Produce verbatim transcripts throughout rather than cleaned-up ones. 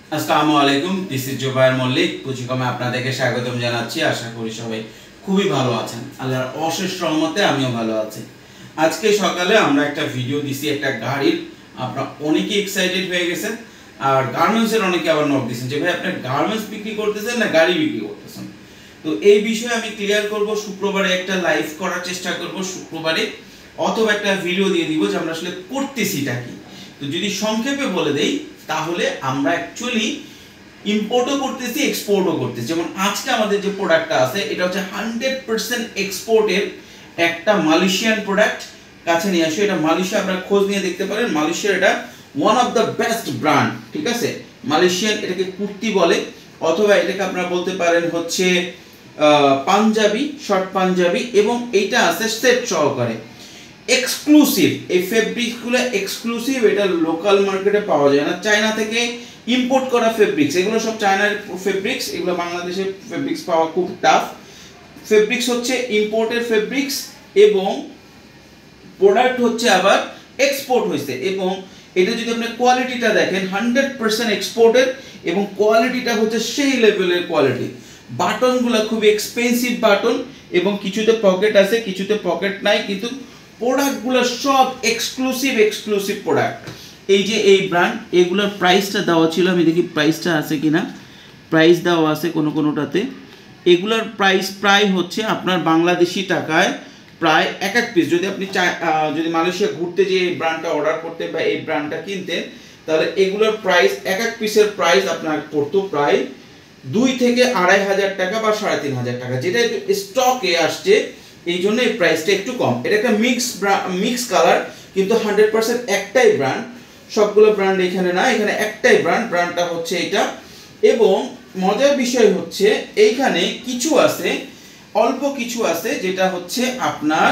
আসসালামু আলাইকুম, this is Zubair Mallick. পুঁজিকমে আপনাদেরকে স্বাগতম জানাচ্ছি। আশা করি সবাই খুবই ভালো আছেন। আল্লাহর অশেষ রহমতে আমিও ভালো আছি। আজকে সকালে আমরা একটা ভিডিও দিছি একটা গাড়ির, আপনারা অনেকে এক্সাইটেড হয়ে গেছেন, আর গার্মেন্টসের অনেকে আবার নক দিয়েছেন যে ভাই আপনি গার্মেন্টস বিক্রি করতেছেন না গাড়ি বিক্রি করতেছেন। তো এই বিষয়ে আমি ক্লিয়ার করব। শুক্রবারে একটা লাইভ করার চেষ্টা করব, শুক্রবারে অথবা একটা ভিডিও দিয়ে দিব যে আমরা আসলে করতেছিটা কি। তো যদি সংক্ষেপে বলে দেই তাহলে আমরা অ্যাকচুয়ালি ইম্পোর্টও করতেছি, এক্সপোর্টও করতেছি। যেমন আজকে আমাদের যে প্রোডাক্টটা আছে এটা হচ্ছে হান্ড্রেড পার্সেন্ট এক্সপোর্টের একটা মালয়েশিয়ান প্রোডাক্ট। কাছে নিয়ে আসো, এটা মালয়েশিয়া, আপনারা খোঁজ নিয়ে দেখতে পারেন। মালয়েশিয়ার এটা one of the best brand, ঠিক আছে। মালয়েশিয়ান এটাকে কুর্তি বলে, অথবা এটাকে আপনারা বলতে পারেন হচ্ছে পাঞ্জাবি, শর্ট পাঞ্জাবি, এবং এইটা আছে সেট সহকারে এক্সক্লুসিভ। এই ফেব্রিক্সগুলো এক্সক্লুসিভ, এটা লোকাল মার্কেটে পাওয়া যায় না। চায়না থেকে ইম্পোর্ট করা ফেব্রিক্স, এগুলো সব চায়নার ফেব্রিক্স, এগুলো বাংলাদেশে ফেব্রিক্স পাওয়া খুব টাফ। ফেব্রিক্স হচ্ছে ইম্পোর্টের ফেব্রিক্স, এবং প্রোডাক্ট হচ্ছে আবার এক্সপোর্ট হয়েছে। এবং এটা যদি আপনি কোয়ালিটিটা দেখেন হান্ড্রেড পার্সেন্ট এক্সপোর্টের, এবং কোয়ালিটিটা হচ্ছে সেই লেভেলের কোয়ালিটি। বাটনগুলো খুব এক্সপেন্সিভ বাটন, এবং কিছুতে পকেট আছে কিছুতে পকেট নাই, কিন্তু প্রোডাক্টগুলো সব এক্সক্লুসিভ এক্সক্লুসিভ প্রোডাক্ট। এই যে এই ব্র্যান্ড, এগুলোর প্রাইসটা দেওয়া ছিল, আমি দেখি প্রাইসটা আছে কিনা। প্রাইস দেওয়া আছে কোনো কোনোটাতে। এগুলোর প্রাইস প্রায় হচ্ছে আপনার বাংলাদেশি টাকায় প্রায় এক এক পিস, যদি আপনি যদি মালয়েশিয়া ঘুরতে যে এই ব্র্যান্ডটা অর্ডার করতে বা এই ব্র্যান্ডটা কিনতেন, তাহলে এগুলোর প্রাইস এক এক পিসের প্রাইস আপনার পড়তো প্রায় দুই থেকে আড়াই হাজার টাকা বা সাড়ে তিন হাজার টাকা, যেটা স্টকে আসছে এই জন্য এই প্রাইসটা একটু কম। এটা একটা মিক্স মিক্স কালার, কিন্তু হান্ড্রেড পার্সেন্ট একটাই ব্র্যান্ড। সবগুলো ব্র্যান্ড এখানে না, এখানে একটাই ব্র্যান্ড, ব্র্যান্ডটা হচ্ছে এটা। এবং মজার বিষয় হচ্ছে এইখানে কিছু আছে, অল্প কিছু আছে, যেটা হচ্ছে আপনার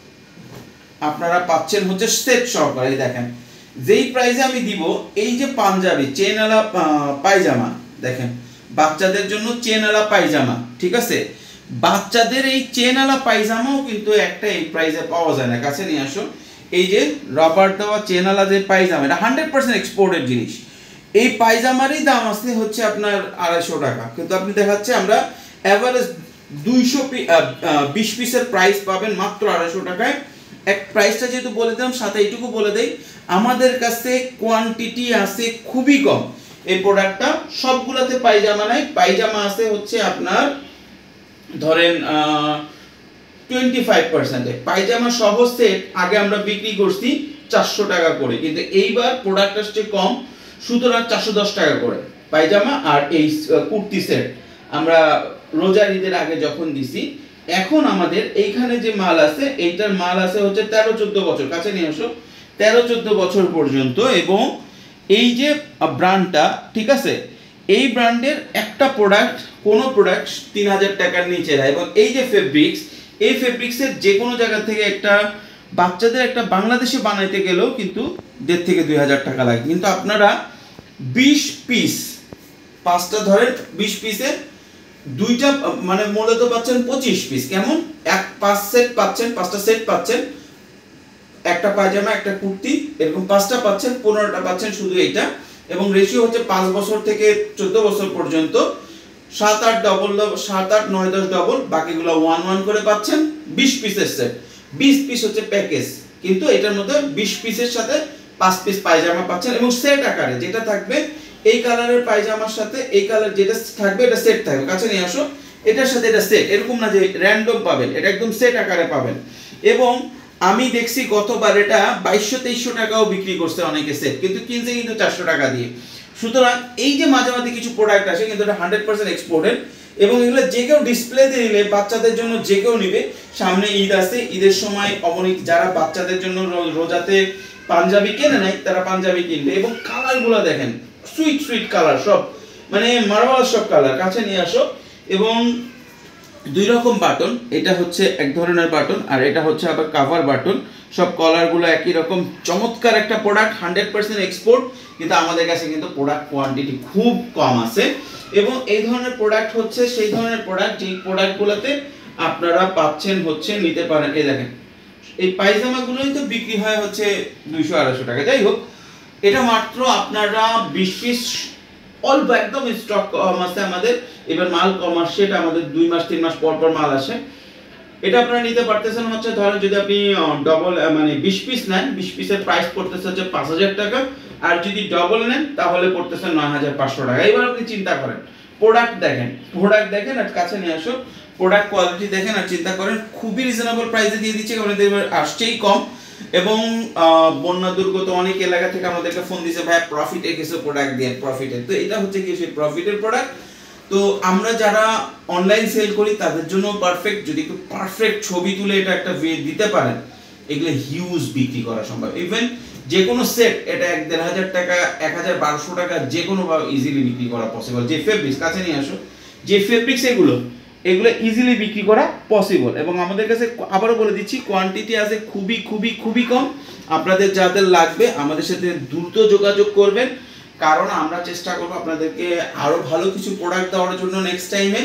আপনারা পাচ্ছেন হচ্ছে সেট সহকারে। দেখেন যেই প্রাইসে আমি দিব, এই যে পাঞ্জাবি চেনওয়ালা পায়জামা, দেখেন বাচ্চাদের জন্য চেনওয়ালা পায়জামা, ঠিক আছে। বাচ্চাদের এই চেনওয়ালা পায়জামাও কিন্তু একটা এই প্রাইসে পাওয়া যায় না। কাছে নিয়ে আসো, এই যে রাবার দেওয়া চেনওয়ালা যে পায়জামা, এটা হান্ড্রেড পার্সেন্ট এক্সপোর্টের জিনিস। এই পায়জামারই দাম আসছে হচ্ছে আপনার আড়াইশো টাকা, কিন্তু আপনি দেখাচ্ছে আমরা অ্যাভারেজ দুইশো বিশ পিসের প্রাইস পাবেন মাত্র আড়াইশো টাকায়। এক প্রাইসটা যেহেতু বলে দিলাম, সাথে এইটুকু বলে দেই আমাদের কাছে কোয়ান্টিটি আছে খুবই কম। এই প্রোডাক্টটা সবগুলোতে পায়জামা নাই, পায়জামা আছে হচ্ছে আপনার ধরেন টোয়েন্টি ফাইভ পার্সেন্টে। পায়জামা সহ সেট আগে আমরা বিক্রি করছি চারশো টাকা করে, কিন্তু এইবার প্রোডাক্ট আসছে কম, সুতরাং চারশো দশ টাকা করে পায়জামা। আর এই কুর্তি সেট আমরা রোজার ঈদের আগে যখন দিছি, এখন আমাদের এইখানে যে মাল আছে, এইটার মাল আছে হচ্ছে তেরো চোদ্দ বছর। কাছে নিয়ে আসো, তেরো চোদ্দ বছর পর্যন্ত। এবং এই যে ব্র্যান্ডটা, ঠিক আছে, এই ব্র্যান্ডের একটা প্রোডাক্ট, কোনো প্রোডাক্ট তিন হাজার টাকার নিচে না। এবং এই যে ফেব্রিক্স, এই ফেব্রিক্সের যে কোনো জায়গা থেকে একটা বাচ্চাদের একটা বাংলাদেশে বানাইতে গেলেও কিন্তু দেড় থেকে দুই হাজার টাকা লাগে। কিন্তু আপনারা বিশ পিস, পাঁচটা ধরেন বিশ পিসে দুইটা, মানে মূলত পাচ্ছেন পঁচিশ পিস। কেমন এক পাঁচ সেট পাচ্ছেন, পাঁচটা সেট পাচ্ছেন, একটা পায়জামা একটা কুর্তি, এরকম পাঁচটা পাচ্ছেন, পনেরোটা পাচ্ছেন শুধু এইটা। এবং রেশিও হচ্ছে পাঁচ বছর থেকে চোদ্দ বছর পর্যন্ত, সাত আট ডবল সাত আট নয় দশ ডবল, বাকিগুলো ওয়ান ওয়ান করে পাচ্ছেন। বিশ পিসের সেট, বিশ পিস হচ্ছে প্যাকেজ, কিন্তু এটার মধ্যে বিশ পিসের সাথে পাঁচ পিস পায়জামা পাচ্ছেন। এবং সেট আকারে যেটা থাকবে, এই কালারের পায়জামার সাথে এই কালার যেটা থাকবে এটা সেট থাকবে। কাছে নিয়ে আসো, এটার সাথে এটা সেট, এরকম না যে র্যান্ডম পাবেন, এটা একদম সেট আকারে পাবেন। এবং আমি দেখছি গতবার এটা বাইশশো তেইশশো টাকাও বিক্রি করছে অনেকে সেট, কিন্তু কিনছে কিন্তু চারশো টাকা দিয়ে। সুতরাং এই যে মাঝে মাঝে কিছু প্রোডাক্ট আসে, কিন্তু এটা হান্ড্রেড পার্সেন্ট এক্সপোর্টেড। এবং এগুলো যে কেউ ডিসপ্লেতে নিলে, বাচ্চাদের জন্য যে কেউ নিবে। সামনে ঈদ আছে, ঈদের সময় অমনিক যারা বাচ্চাদের জন্য রোজাতে পাঞ্জাবি কেনে নাই, তারা পাঞ্জাবি কিনবে। এবং কালারগুলো দেখেন, সুইট সুইট কালার, সব মানে মার্ভেলাস সব কালার। কাছে নিয়ে আসো। এবং দুই রকম বাটন, এটা হচ্ছে এক ধরনের বাটন, আর এটা হচ্ছে আবার কাভার বাটন। সব কলারগুলো একই রকম, চমৎকার একটা প্রোডাক্ট, হান্ড্রেড পার্সেন্ট এক্সপোর্ট, কিন্তু আমাদের কাছে কিন্তু প্রোডাক্ট কোয়ান্টিটি খুব কম আছে। এবং এই ধরনের প্রোডাক্ট হচ্ছে সেই ধরনের প্রোডাক্ট যেই প্রোডাক্টগুলোতে আপনারা পাচ্ছেন হচ্ছে নিতে পারেন। এই দেখেন এই পায়জামাগুলোই তো বিক্রি হয় হচ্ছে দুইশো আড়াইশো টাকা। যাই হোক, এটা মাত্র আপনারা বিশ পিস অল্প একদম স্টক কম আছে আমাদের, এবার মাল কম আসছে, এটা আমাদের দুই মাস তিন মাস পর পর মাল আসে। এটা আপনারা নিতে পারতেছেন হচ্ছে ধরেন যদি আপনি ডবল মানে বিশ পিস নেন, বিশ পিসের প্রাইস পড়তেছে হচ্ছে পাঁচ হাজার টাকা, আর যদি ডবল নেন তাহলে পড়তেছে নয় হাজার পাঁচশো টাকা। এবার আপনি চিন্তা করেন, প্রোডাক্ট দেখেন, প্রোডাক্ট দেখেন আর কাছে নিয়ে আসো, প্রোডাক্ট কোয়ালিটি দেখেন আর চিন্তা করেন, খুবই রিজনেবল প্রাইসে দিয়ে দিচ্ছে, কারণ এদের আসছেই কম। এবং বন্যা দুর্গত অনেক এলাকা থেকে আমাদেরকে ফোন দিছে, ভাই প্রফিটে কিছু প্রোডাক্ট দিয়ে, প্রফিটে। তো এটা হচ্ছে কি সেই প্রফিটের প্রোডাক্ট। তো আমরা যারা অনলাইন সেল করি তাদের জন্য পারফেক্ট, যদি একটু পারফেক্ট ছবি তুলে এটা একটা দিতে পারেন, এগুলো হিউজ বিক্রি করা সম্ভব। ইভেন যে কোনো সেট এটা এক দেড় হাজার টাকা, এক হাজার বারোশো টাকা যে কোনো ভাবে ইজিলি বিক্রি করা পসিবল। যে ফেব্রিক্স কাছে নিয়ে আসো, যে ফেব্রিক্স এগুলো এগুলো ইজিলি বিক্রি করা পসিবল। এবং আমাদের কাছে আবারও বলে দিচ্ছি, কোয়ান্টিটি আছে খুবই খুবই খুবই কম। আপনাদের যাদের লাগবে আমাদের সাথে দ্রুত যোগাযোগ করবেন, কারণ আমরা চেষ্টা করবো আপনাদেরকে আরো ভালো কিছু প্রোডাক্ট দেওয়ার জন্য নেক্সট টাইমে।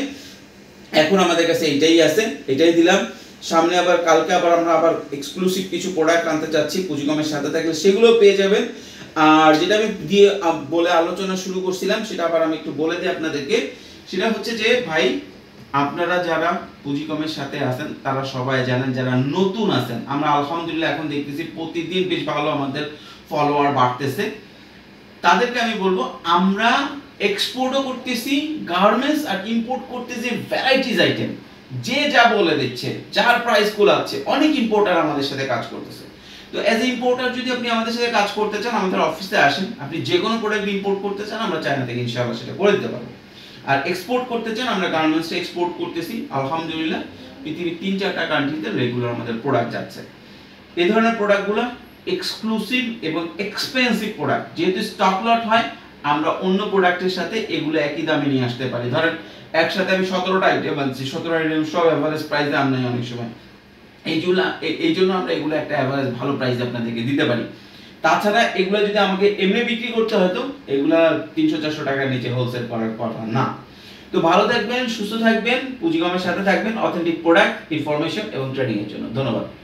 এখন আমাদের কাছে এটাই আছে, এটাই দিলাম। সামনে আবার কালকে আবার আমরা আবার এক্সক্লুসিভ কিছু প্রোডাক্ট আনতে চাচ্ছি, পুঁজিকমের সাথে থাকলে সেগুলো পেয়ে যাবেন। আর যেটা আমি দিয়ে বলে আলোচনা শুরু করছিলাম সেটা আবার আমি একটু বলে দিই আপনাদেরকে, সেটা হচ্ছে যে ভাই আপনারা যারা পুঁজিকমের সাথে আছেন তারা সবাই জানেন, যারা নতুন আছেন, আমরা আলহামদুলিল্লাহ এখন দেখতেছি প্রতিদিন বেশ ভালো আমাদের ফলোয়ার বাড়তেছে। তাদেরকে আমি বলবো, আমরা এক্সপোর্টও করতেছি গার্মেন্টস আর ইম্পোর্ট করতেছি ভ্যারাইটিস আইটেম, যে যা বলে দিচ্ছে, যার প্রাইস কুলাচ্ছে। অনেক ইম্পোর্টার আমাদের সাথে কাজ করতেছে। তো অ্যাজ এ ইম্পোর্টার যদি আপনি আমাদের সাথে কাজ করতে চান, আমাদের অফিসে আসেন, আপনি যে কোনো প্রোডাক্ট ইম্পোর্ট করতে চান আমরা চায়না থেকে ইনশাআল্লাহ সেটা করে দিতে পারবো। আর এক্সপোর্ট করতে চান, আমরা গার্মেন্টসে এক্সপোর্ট করতেছি আলহামদুলিল্লাহ, পৃথিবীর তিন চারটা কান্ট্রিতে রেগুলার আমাদের প্রোডাক্ট যাচ্ছে। এই ধরনের প্রোডাক্টগুলো এক্সক্লুসিভ এবং এক্সপেন্সিভ প্রোডাক্ট, যেহেতু স্টক লট হয় আমরা অন্য প্রোডাক্টের সাথে এগুলো একই দামে নিয়ে আসতে পারি। ধরেন একসাথে আমি সতেরোটা আইটেম আনছি, সতেরো আইটেম সব অ্যাভারেজ প্রাইস দাম নেই অনেক সময়, এই জন্য এই জন্য আমরা এগুলো একটা অ্যাভারেজ ভালো প্রাইস আপনাদেরকে দিতে পারি। তাছাড়া এগুলো যদি আমাকে এমনি বিক্রি করতে হতো, এগুলা তিনশো চারশো টাকার নিচে হোলসেল করার কথা না। তো ভালো থাকবেন, সুস্থ থাকবেন, পুঁজিকমের সাথে থাকবেন, অথেন্টিক প্রোডাক্ট, ইনফরমেশন এবং ট্রেনিং এর জন্য। ধন্যবাদ।